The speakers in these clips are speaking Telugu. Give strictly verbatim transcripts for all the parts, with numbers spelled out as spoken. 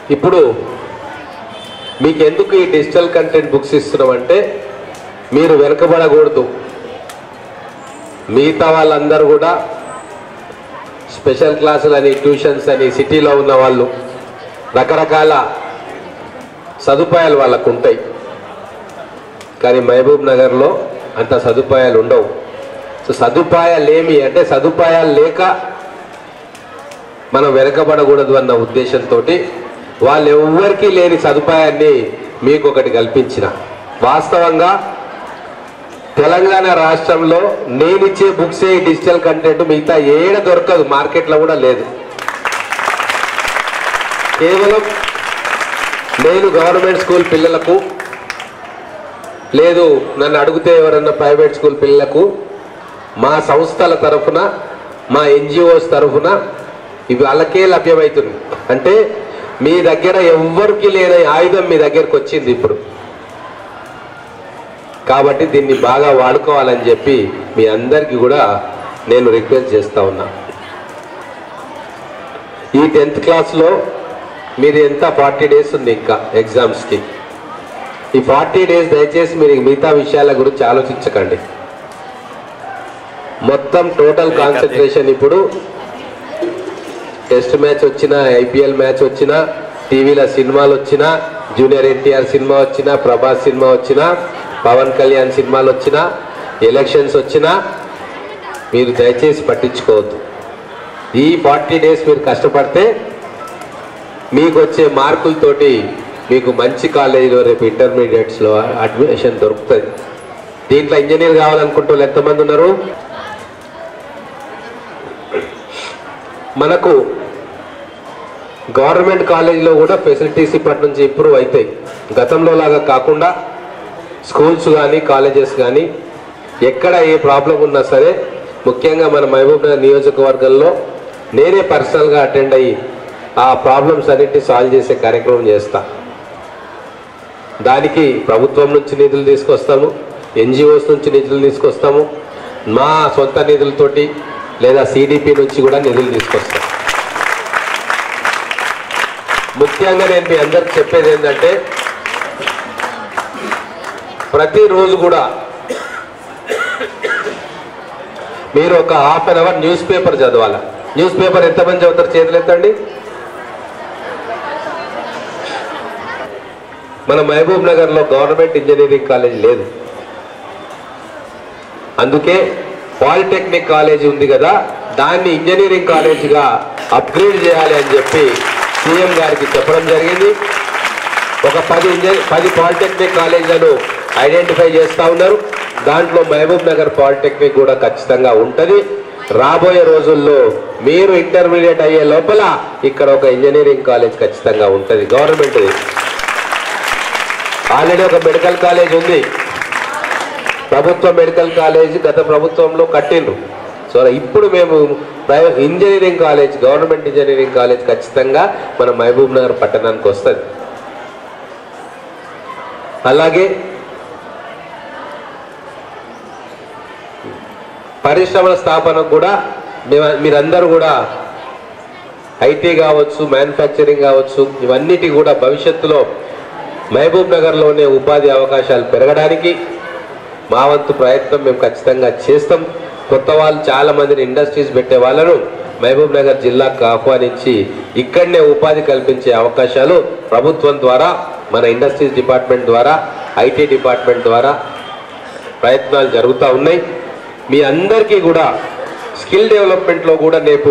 ఇప్పుడు మీకు ఎందుకు ఈ డిజిటల్ కంటెంట్ బుక్స్ ఇస్తున్నామంటే మీరు వెనకబడకూడదు. మిగతా వాళ్ళందరూ కూడా స్పెషల్ క్లాసులు అని ట్యూషన్స్ అని సిటీలో ఉన్న వాళ్ళు రకరకాల సదుపాయాలు వాళ్ళకు ఉంటాయి. కానీ మహబూబ్ నగర్లో అంత సదుపాయాలు ఉండవు. సో సదుపాయాలు ఏమి అంటే సదుపాయాలు లేక మనం వెనకబడకూడదు అన్న ఉద్దేశంతో వాళ్ళు ఎవ్వరికీ లేని సదుపాయాన్ని మీకు ఒకటి కల్పించిన. వాస్తవంగా తెలంగాణ రాష్ట్రంలో నేనిచ్చే బుక్సే డిజిటల్ కంటెంట్ మిగతా ఏడ దొరకదు, మార్కెట్లో కూడా లేదు. కేవలం నేను గవర్నమెంట్ స్కూల్ పిల్లలకు లేదు, నన్ను అడిగితే ఎవరన్నా ప్రైవేట్ స్కూల్ పిల్లలకు మా సంస్థల తరఫున మా ఎన్జిఓస్ తరఫున ఇవి వాళ్ళకే లభ్యమవుతుంది. అంటే మీ దగ్గర ఎవ్వరికి లేని ఆయుధం మీ దగ్గరకు వచ్చింది ఇప్పుడు. కాబట్టి దీన్ని బాగా వాడుకోవాలని చెప్పి మీ అందరికీ కూడా నేను రిక్వెస్ట్ చేస్తా ఉన్నా. ఈ టెన్త్ క్లాస్లో మీరు ఎంత ఫార్టీ డేస్ ఉంది ఇంకా ఎగ్జామ్స్కి. ఈ ఫార్టీ డేస్ దయచేసి మీరు మిగతా విషయాల గురించి ఆలోచించకండి. మొత్తం టోటల్ కాన్సన్ట్రేషన్ ఇప్పుడు టెస్ట్ మ్యాచ్ వచ్చినా, ఐపీఎల్ మ్యాచ్ వచ్చినా, టీవీలో సినిమాలు వచ్చినా, జూనియర్ ఎన్టీఆర్ సినిమా వచ్చినా, ప్రభాస్ సినిమా వచ్చినా, పవన్ కళ్యాణ్ సినిమాలు వచ్చినా, ఎలక్షన్స్ వచ్చినా మీరు దయచేసి పట్టించుకోవద్దు. ఈ ఫార్టీ డేస్ మీరు కష్టపడితే మీకు వచ్చే మార్కులతోటి మీకు మంచి కాలేజీలో రేపు ఇంటర్మీడియట్స్లో అడ్మిషన్ దొరుకుతుంది. దీంట్లో ఇంజనీర్ కావాలనుకుంటే వాళ్ళు ఎంతమంది ఉన్నారు? మనకు గవర్నమెంట్ కాలేజీలో కూడా ఫెసిలిటీస్ ఇప్పటి నుంచి ఇంప్రూవ్ అవుతాయి. గతంలో లాగా కాకుండా స్కూల్స్ కానీ కాలేజెస్ కానీ ఎక్కడ ఏ ప్రాబ్లం ఉన్నా సరే, ముఖ్యంగా మన మహబూబ్ నగర్ నియోజకవర్గంలో నేనే పర్సనల్గా అటెండ్ అయ్యి ఆ ప్రాబ్లమ్స్ అన్నింటినీ సాల్వ్ చేసే కార్యక్రమం చేస్తా. దానికి ప్రభుత్వం నుంచి నిధులు తీసుకొస్తాము, ఎన్జిఓస్ నుంచి నిధులు తీసుకొస్తాము, మా సొంత నిధులతోటి లేదా సిడిపి నుంచి కూడా నిధులు తీసుకొస్తాం. ముఖ్యంగా నేను మీ అందరికి చెప్పేది ఏంటంటే ప్రతిరోజు కూడా మీరు ఒక half an hour newspaper చదవాలి. న్యూస్ పేపర్ ఎంతమంది చదువుతారు? చేతులు ఎత్తండి. మన మహబూబ్ నగర్లో గవర్నమెంట్ ఇంజనీరింగ్ కాలేజ్ లేదు. అందుకే పాలిటెక్నిక్ కాలేజీ ఉంది కదా, దాన్ని ఇంజనీరింగ్ కాలేజీగా అప్గ్రేడ్ చేయాలి అని చెప్పి సీఎం గారికి చెప్పడం జరిగింది. ఒక పది ఇంజనీర్ పది పాలిటెక్నిక్ కాలేజీలను ఐడెంటిఫై చేస్తూ ఉన్నారు. దాంట్లో మహబూబ్ నగర్ పాలిటెక్నిక్ కూడా ఖచ్చితంగా ఉంటుంది. రాబోయే రోజుల్లో మీరు ఇంటర్మీడియట్ అయ్యే లోపల ఇక్కడ ఒక ఇంజనీరింగ్ కాలేజ్ ఖచ్చితంగా ఉంటుంది గవర్నమెంట్ది. ఆల్రెడీ ఒక మెడికల్ కాలేజ్ ఉంది, ప్రభుత్వ మెడికల్ కాలేజ్ గత ప్రభుత్వంలో కట్టిండ్రు. సో ఇప్పుడు మేము private engineering college, government engineering college ఖచ్చితంగా మన మహబూబ్ నగర్ పట్టణానికి వస్తుంది. అలాగే పరిశ్రమల స్థాపనకు కూడా మీరందరూ కూడా ఐటీ కావచ్చు, మ్యానుఫ్యాక్చరింగ్ కావచ్చు, ఇవన్నిటి కూడా భవిష్యత్తులో మహబూబ్ నగర్లోనే ఉపాధి అవకాశాలు పెరగడానికి మా వంతు ప్రయత్నం మేము ఖచ్చితంగా చేస్తాం. కొత్త వాళ్ళు చాలా మందిని ఇండస్ట్రీస్ పెట్టే వాళ్ళను మహబూబ్ నగర్ జిల్లాకు ఆహ్వానించి ఇక్కడనే ఉపాధి కల్పించే అవకాశాలు ప్రభుత్వం ద్వారా, మన ఇండస్ట్రీస్ డిపార్ట్మెంట్ ద్వారా, ఐటీ డిపార్ట్మెంట్ ద్వారా ప్రయత్నాలు జరుగుతూ ఉన్నాయి. మీ అందరికీ కూడా స్కిల్ డెవలప్మెంట్లో కూడా రేపు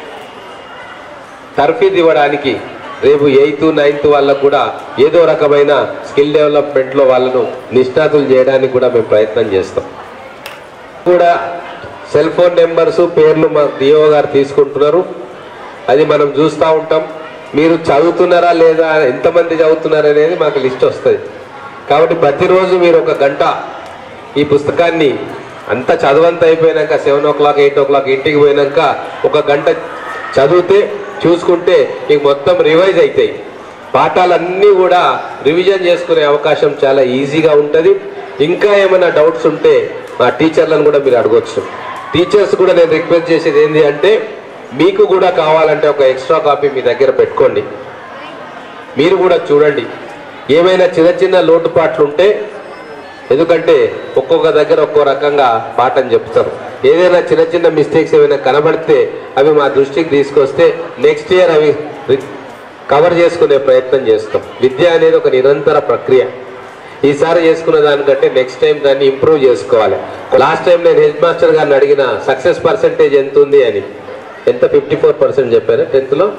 తర్ఫీదు ఇవ్వడానికి, రేపు ఎయిత్ నైన్త్ వాళ్ళకు కూడా ఏదో రకమైన స్కిల్ డెవలప్మెంట్లో వాళ్ళను నిష్ణాతులు చేయడానికి కూడా మేము ప్రయత్నం చేస్తాం. కూడా సెల్ ఫోన్ నెంబర్స్, పేర్లు మా డిఓ గారు తీసుకుంటున్నారు, అది మనం చూస్తూ ఉంటాం. మీరు చదువుతున్నారా లేదా, ఎంతమంది చదువుతున్నారు అనేది మాకు లిస్ట్ వస్తుంది. కాబట్టి ప్రతిరోజు మీరు ఒక గంట ఈ పుస్తకాన్ని అంతా చదవంత అయిపోయినాక seven o'clock eight o'clock ఇంటికి పోయినాక ఒక గంట చదివితే చూసుకుంటే మీకు మొత్తం రివైజ్ అవుతాయి. పాఠాలన్నీ కూడా రివిజన్ చేసుకునే అవకాశం చాలా ఈజీగా ఉంటుంది. ఇంకా ఏమైనా డౌట్స్ ఉంటే మా టీచర్లను కూడా మీరు అడగొచ్చు. టీచర్స్ కూడా నేను రిక్వెస్ట్ చేసేది ఏంటి అంటే, మీకు కూడా కావాలంటే ఒక ఎక్స్ట్రా కాపీ మీ దగ్గర పెట్టుకోండి. మీరు కూడా చూడండి. ఏమైనా చిన్న చిన్న లోటుపాట్లు ఉంటే, ఎందుకంటే ఒక్కొక్క దగ్గర ఒక్కో రకంగా పాఠం చెప్తారు. ఏదైనా చిన్న చిన్న మిస్టేక్స్ ఏమైనా కనబడితే అవి మా దృష్టికి తీసుకొస్తే నెక్స్ట్ ఇయర్ అవి కవర్ చేసుకునే ప్రయత్నం చేస్తాం. విద్య అనేది ఒక నిరంతర ప్రక్రియ. ఈసారి చేసుకున్న దానికంటే నెక్స్ట్ టైం దాన్ని ఇంప్రూవ్ చేసుకోవాలి. లాస్ట్ టైం నేను హెడ్ మాస్టర్ గారిని అడిగిన సక్సెస్ పర్సెంటేజ్ ఎంత ఉంది అని. ఎంత? ఫిఫ్టీ ఫోర్ పర్సెంట్ చెప్పారా టెన్త్లో?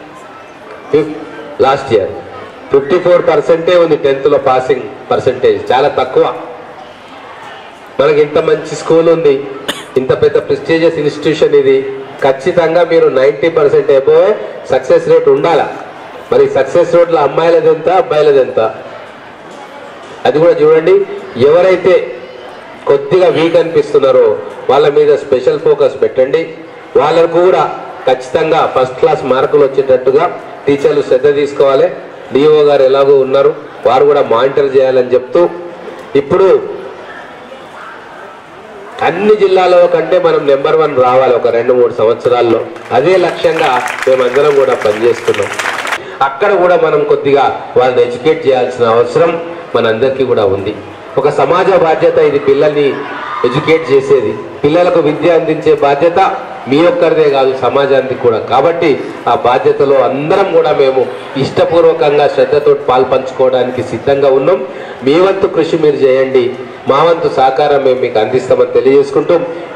లాస్ట్ ఇయర్ ఫిఫ్టీ ఫోర్ పర్సెంటే ఉంది టెన్త్లో పాసింగ్ పర్సెంటేజ్. చాలా తక్కువ. మనకి ఇంత మంచి స్కూల్ ఉంది, ఇంత పెద్ద ప్రెస్టీజియస్ ఇన్స్టిట్యూషన్ ఇది. ఖచ్చితంగా మీరు నైంటీ పర్సెంట్ అయిపోయే సక్సెస్ రేట్ ఉండాలా. మరి సక్సెస్ రేట్లో అమ్మాయిలది ఎంత, అబ్బాయిలది ఎంత? అది కూడా చూడండి. ఎవరైతే కొద్దిగా వీక్ అనిపిస్తున్నారో వాళ్ళ మీద స్పెషల్ ఫోకస్ పెట్టండి. వాళ్ళకు కూడా ఖచ్చితంగా ఫస్ట్ క్లాస్ మార్కులు వచ్చేటట్టుగా టీచర్లు శ్రద్ధ తీసుకోవాలి. డిఓ గారు ఎలాగో ఉన్నారు, వారు కూడా మానిటర్ చేయాలని చెప్తూ, ఇప్పుడు అన్ని జిల్లాలో కంటే మనం నెంబర్ వన్ రావాలి ఒక రెండు మూడు సంవత్సరాల్లో. అదే లక్ష్యంగా మేమందరం కూడా పనిచేస్తున్నాం. అక్కడ కూడా మనం కొద్దిగా వాళ్ళని ఎడ్యుకేట్ చేయాల్సిన అవసరం మనందరికీ కూడా ఉంది. ఒక సమాజ బాధ్యత ఇది, పిల్లల్ని ఎడ్యుకేట్ చేసేది. పిల్లలకు విద్య అందించే బాధ్యత మీ ఒక్కరిదే కాదు, సమాజానికి కూడా. కాబట్టి ఆ బాధ్యతలో అందరం కూడా మేము ఇష్టపూర్వకంగా శ్రద్ధతో పాల్పంచుకోవడానికి సిద్ధంగా ఉన్నాం. మీ వంతు కృషి మీరు చేయండి, మా వంతు సహకారం మేము మీకు అందిస్తామని తెలియజేసుకుంటూ